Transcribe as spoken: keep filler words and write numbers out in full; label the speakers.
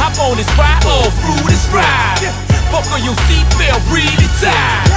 Speaker 1: Hop on this ride, all through this ride. Buckle your seatbelt, really tight.